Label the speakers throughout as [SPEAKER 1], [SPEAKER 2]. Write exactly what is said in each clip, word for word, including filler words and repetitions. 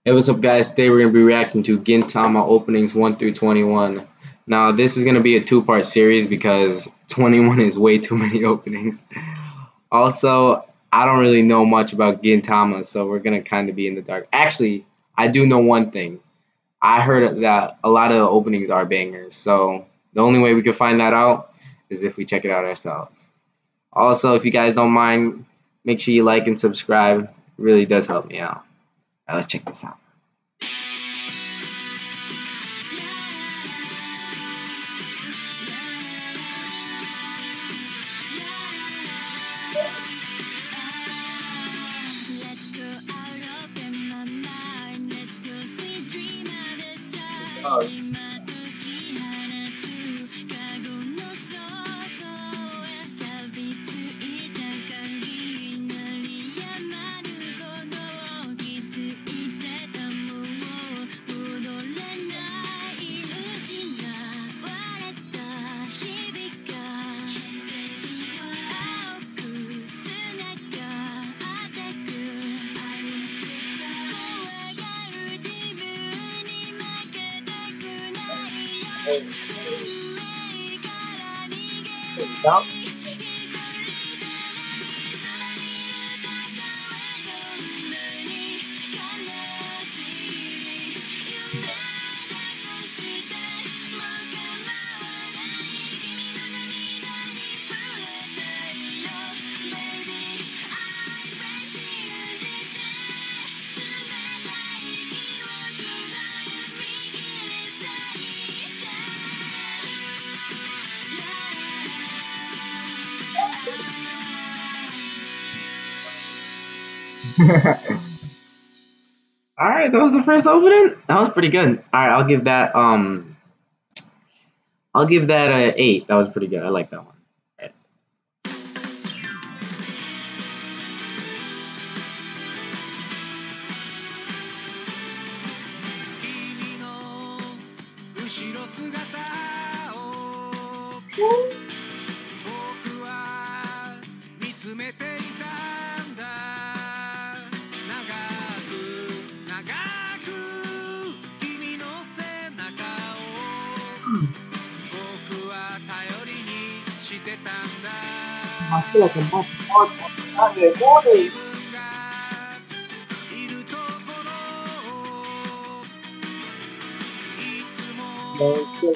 [SPEAKER 1] Hey, what's up, guys? Today we're going to be reacting to GINTAMA openings one through twenty-one. Now, this is going to be a two-part series because twenty-one is way too many openings. Also, I don't really know much about GINTAMA, so we're going to kind of be in the dark. Actually, I do know one thing. I heard that a lot of the openings are bangers, so the only way we can find that out is if we check it out ourselves. Also, if you guys don't mind, make sure you like and subscribe. It really does help me out. Now let's check this out. Oh. Stop. Alright, that was the first opening. That was pretty good. Alright, I'll give that um I'll give that a eight. That was pretty good. I like that one. Right. I feel like I'm about to park on the Saturday morning. No,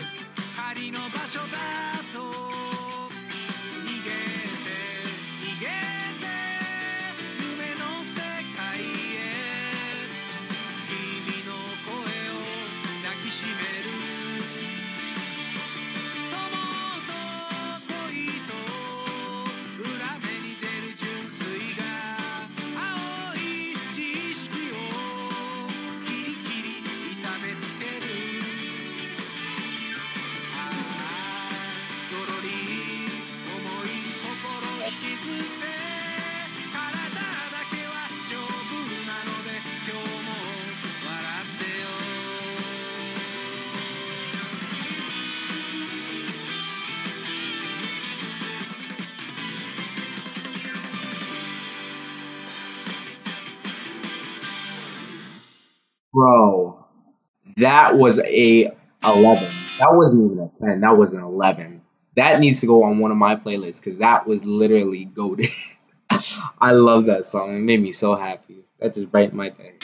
[SPEAKER 1] bro, that was a eleven. That wasn't even a ten. That was an eleven. That needs to go on one of my playlists because that was literally goated. I love that song. It made me so happy. That just brightened my day.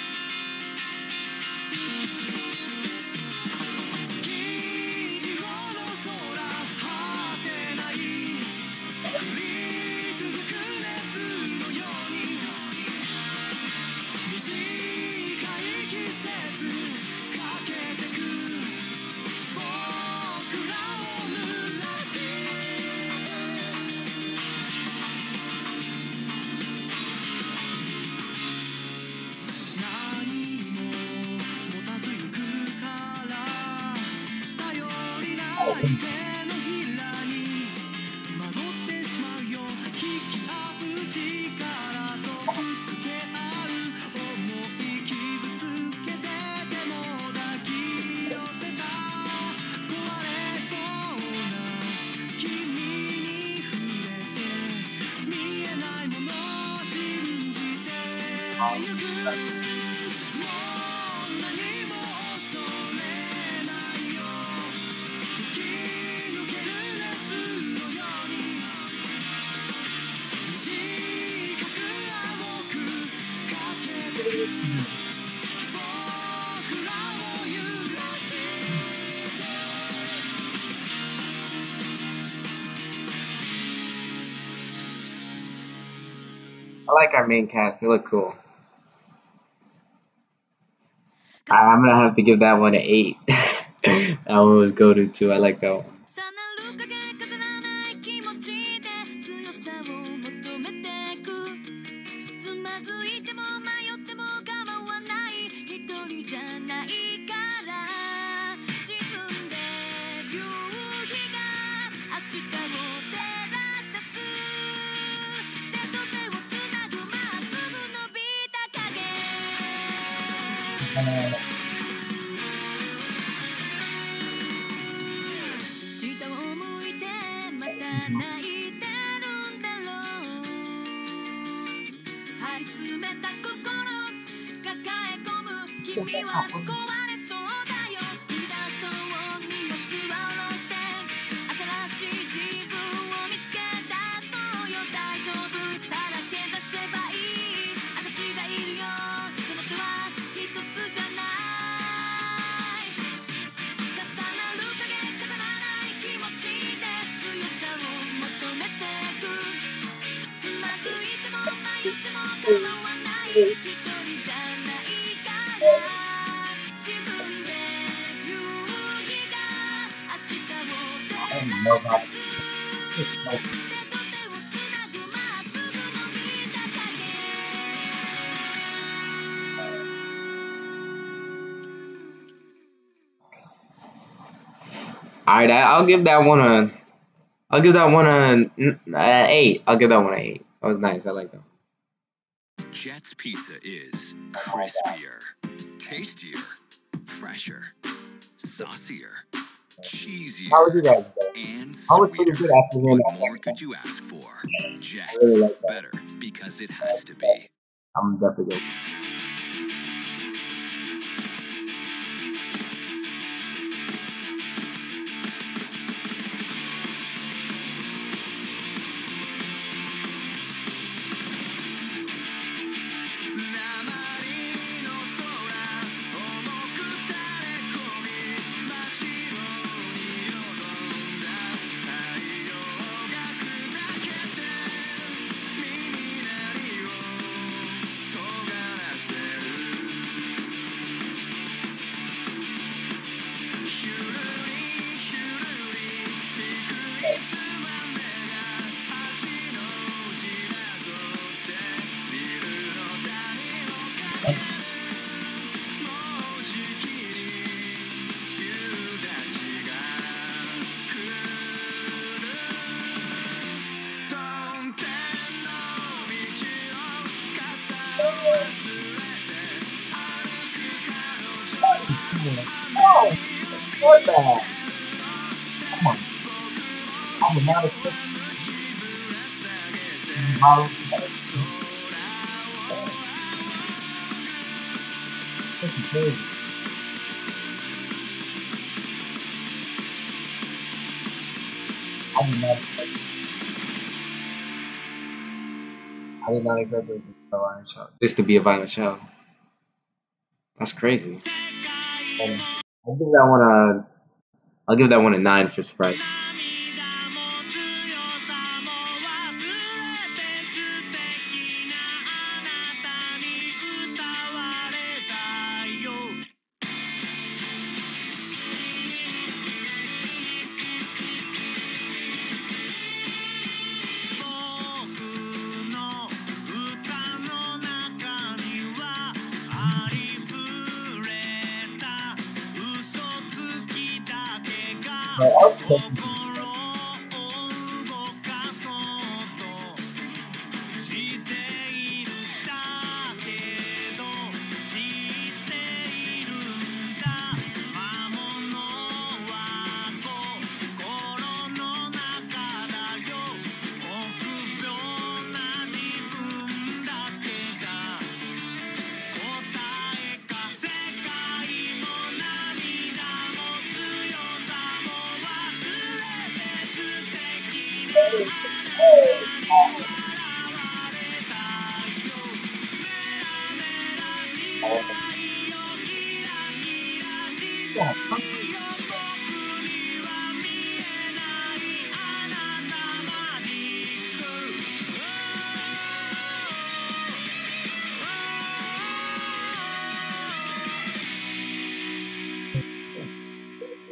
[SPEAKER 1] like our main cast. They look cool. I, I'm gonna have to give that one an eight. That one was goated too. I like that one. Alright, I'll give that one a. I'll give that one a, a eight. I'll give that one an eight. That was nice. I like that.
[SPEAKER 2] Jet's Pizza is crispier, tastier, fresher, saucier, cheesier,
[SPEAKER 1] How was you guys today?
[SPEAKER 2] and
[SPEAKER 1] I was pretty good after hearing
[SPEAKER 2] What
[SPEAKER 1] that
[SPEAKER 2] more
[SPEAKER 1] second
[SPEAKER 2] could
[SPEAKER 1] time.
[SPEAKER 2] you ask for? Jet's
[SPEAKER 1] really like that.
[SPEAKER 2] better because it has to be.
[SPEAKER 1] I'm definitely good. Oh, what the? Come on. I would not expect model. This is crazy. I did not expect I did not expect it to be a violent show. This to be a violent show. That's crazy. Um, I'll give that one a. I'll give that one a nine for surprise. So I'll take it.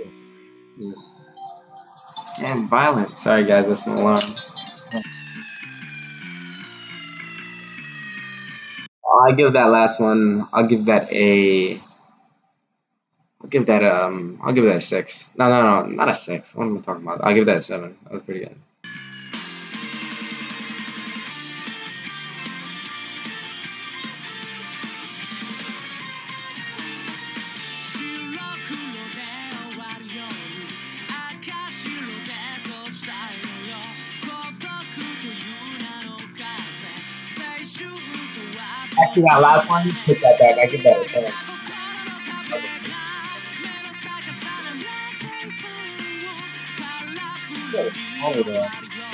[SPEAKER 1] It's just and violent. Sorry guys, that's an alarm. I'll give that last one. I'll give that a. I'll give that um. I'll give that a six. No, no, no, not a six. What am I talking about? I'll give that a seven. That was pretty good. Actually, that last one, put that back. I give that a ten. Over there.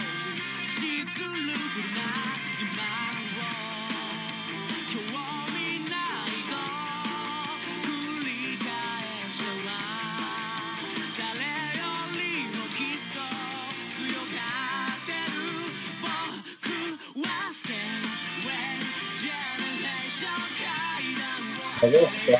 [SPEAKER 1] I guess so.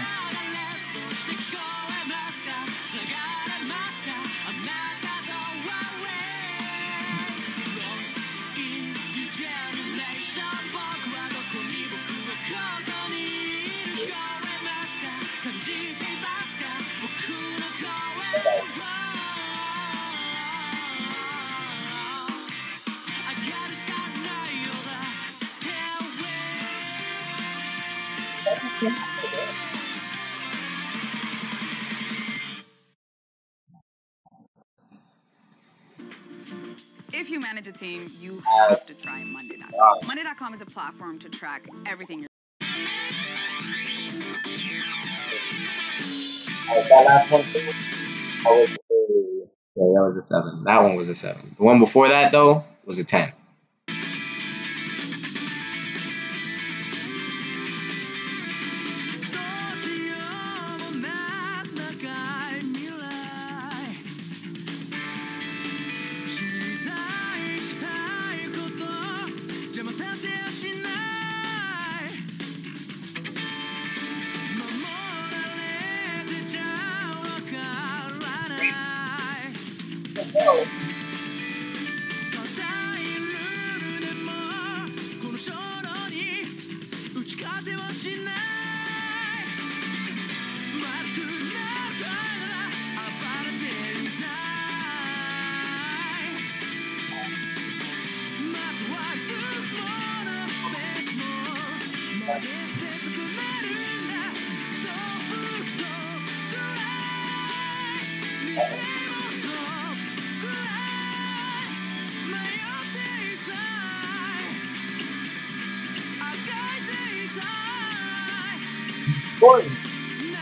[SPEAKER 3] If you manage a team, you have to try Monday dot com. Monday dot com is a platform to track everything you're
[SPEAKER 1] Alright, that last one too. I was a, yeah, that was a seven. That one was a seven. The one before that though was a ten. Points.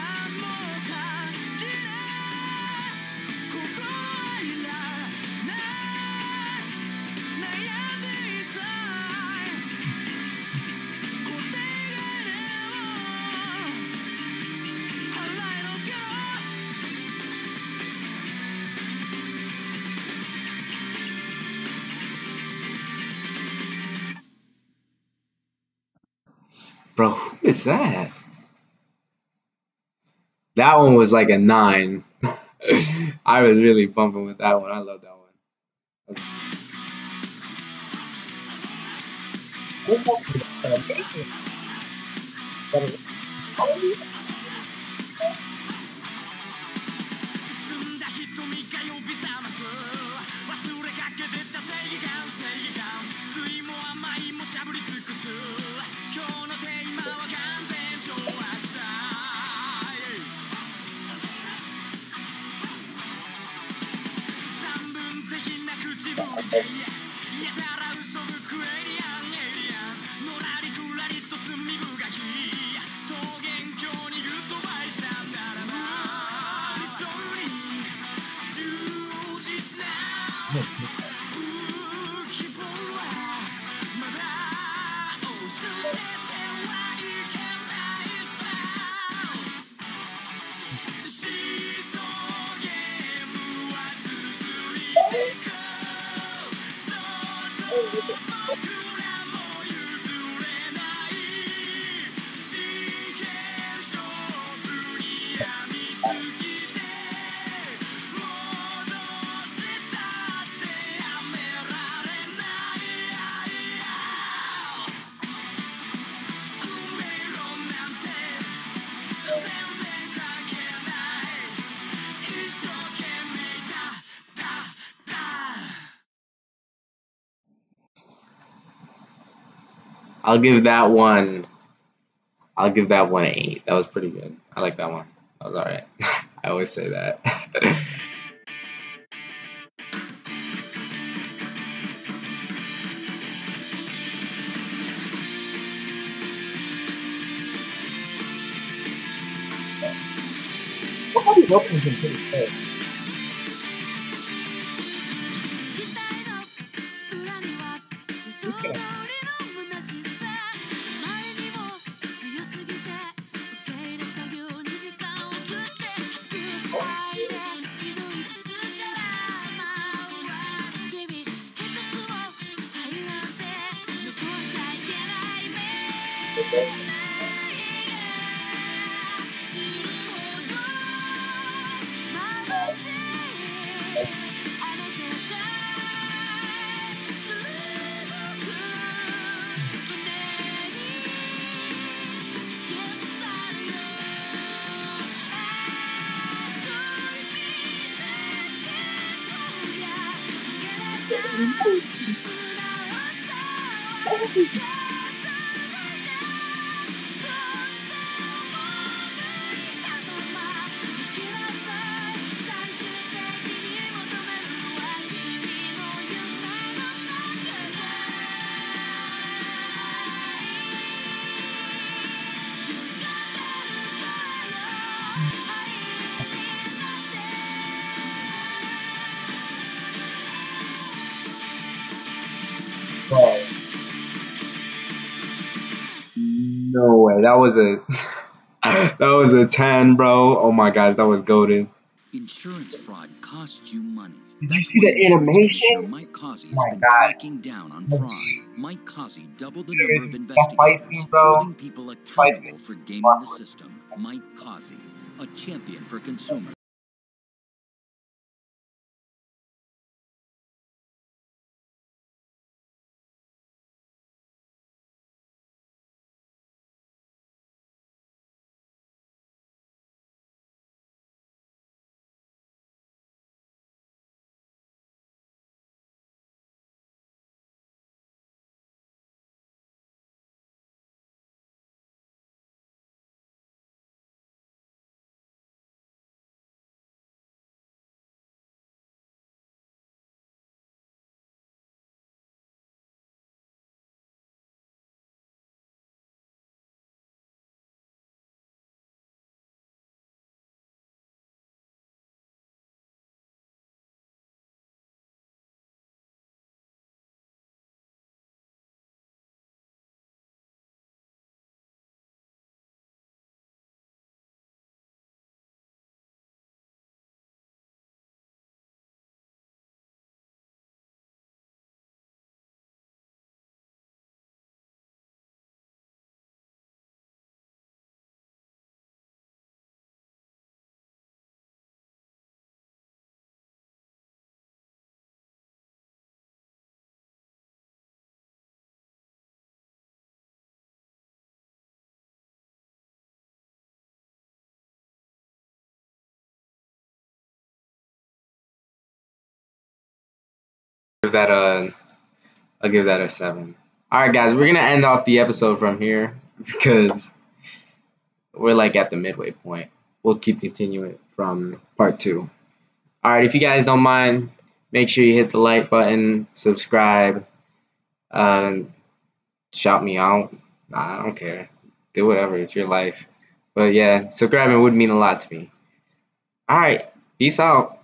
[SPEAKER 1] Bro, who is that? That one was like a nine. I was really bumping with that one. I love that one. I'll give that one. I'll give that one an eight. That was pretty good. I like that one. That was alright. I always say that.
[SPEAKER 4] Some of these openings are pretty good. Okay. Bro.
[SPEAKER 1] No way. That was a that was a ten, bro. Oh my gosh, that was goated.
[SPEAKER 2] Insurance fraud costs you money.
[SPEAKER 4] Did you
[SPEAKER 2] That's
[SPEAKER 4] see
[SPEAKER 2] why
[SPEAKER 4] the
[SPEAKER 2] insurance
[SPEAKER 4] animation?
[SPEAKER 2] commissioner Mike Causey has
[SPEAKER 4] My
[SPEAKER 2] been
[SPEAKER 4] God.
[SPEAKER 2] cracking down on
[SPEAKER 4] That's-
[SPEAKER 2] fraud. Mike Causey doubled the number of
[SPEAKER 4] That fight
[SPEAKER 2] investigators,
[SPEAKER 4] scene, bro.
[SPEAKER 2] holding people accountable for gaming the
[SPEAKER 4] Awesome.
[SPEAKER 2] system. Mike Causey, a champion for consumers.
[SPEAKER 1] Give that a I'll give that a seven. Alright guys, we're gonna end off the episode from here because we're like at the midway point. We'll keep continuing from part two. Alright, if you guys don't mind, make sure you hit the like button, subscribe, uh, shout me out. Nah, I don't care. Do whatever, it's your life. But yeah, subscribing would mean a lot to me. Alright, peace out.